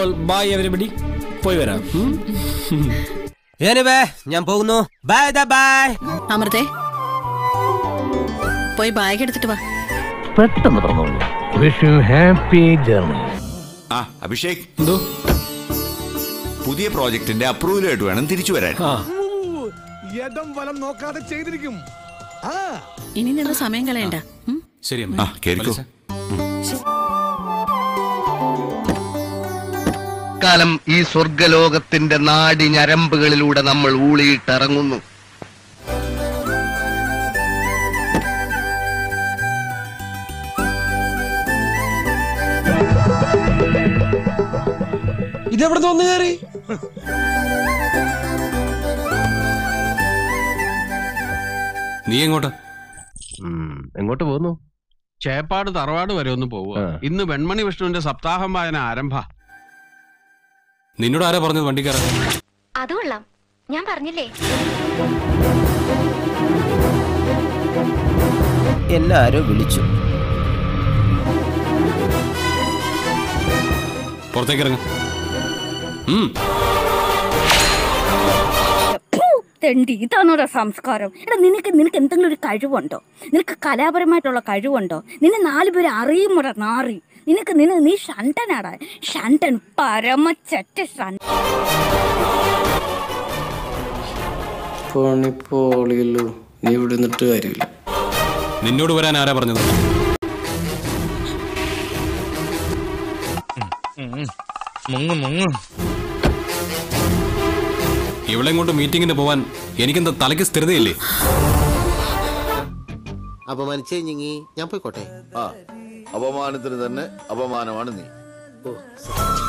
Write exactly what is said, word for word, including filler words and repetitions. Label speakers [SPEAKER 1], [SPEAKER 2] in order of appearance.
[SPEAKER 1] അപ്പോൾ by everybody. പോയി വരാം.
[SPEAKER 2] ഞാൻ പോകുന്നു. Bye bye.
[SPEAKER 3] അമൃതേ, പോയി ബാഗ് എടുത്തിട്ട് വാ.
[SPEAKER 4] പെട്ടെന്ന് പറഞ്ഞോളൂ. Wish you happy journey.
[SPEAKER 5] ആ അഭിഷേക്, എന്തോ പുതിയ പ്രോജക്റ്റിന്റെ അപ്രൂവലായിട്ട് വേണം തിരിച്ചു വരാൻ.
[SPEAKER 6] ഇടം വലം നോക്കാതെ ചെയ്തിരിക്കും.
[SPEAKER 3] ഇനി നിന്ന് സമയം കളയണ്ട.
[SPEAKER 1] ശരി
[SPEAKER 5] ആ കേൾക്കൂ.
[SPEAKER 7] കാലം ഈ സ്വർഗലോകത്തിന്റെ നാടി ഞരമ്പുകളിലൂടെ നമ്മൾ ഊളിയിട്ടിറങ്ങുന്നു.
[SPEAKER 2] ഇതെവിടെ തോന്നു കയറി?
[SPEAKER 1] നീ എങ്ങോട്ടാ?
[SPEAKER 4] എങ്ങോട്ട് പോകുന്നു?
[SPEAKER 8] ചേപ്പാട് തറവാട് വരെ ഒന്ന് പോവുക. ഇന്ന് വെൺമണി വിഷ്ണുവിന്റെ സപ്താഹം വായന ആരംഭ.
[SPEAKER 1] നിന്നോട് ആരാ പറഞ്ഞത് വണ്ടി കയറാൻ?
[SPEAKER 9] അത് കൊള്ളാം, ഞാൻ പറഞ്ഞില്ലേ.
[SPEAKER 2] എല്ലാരോ വിളിച്ചു.
[SPEAKER 1] പുറത്തേക്ക് ഇറങ്ങ.
[SPEAKER 10] ഇതാണോടാ സംസ്കാരം? എടാ, നിനക്ക് നിനക്ക് എന്തെങ്കിലും ഒരു കഴിവുണ്ടോ? നിനക്ക് കലാപരമായിട്ടുള്ള കഴിവുണ്ടോ? നിന്നെ നാലു പേര് അറിയുമോടാ നാറി. നിനക്ക് നിന നീ ഷണ്ടനാടാ, ഷണ്ടൻ, പരമച്ചറ്റ ഷണ്ട.
[SPEAKER 1] നീ ഇവിടെ നിന്നിട്ട് കാര്യമില്ല. നിന്നോട് വരാൻ ആരാ പറഞ്ഞത്? ഇവിടെ കൊണ്ട് മീറ്റിങ്ങിന് പോവാൻ എനിക്കെന്താ തലയ്ക്ക് സ്ഥിരതയില്ലേ?
[SPEAKER 11] അപമാനിച്ചേ ഞാൻ പോയിക്കോട്ടെ.
[SPEAKER 12] ആ അപമാനത്തിന് തന്നെ അപമാനമാണ് നീ.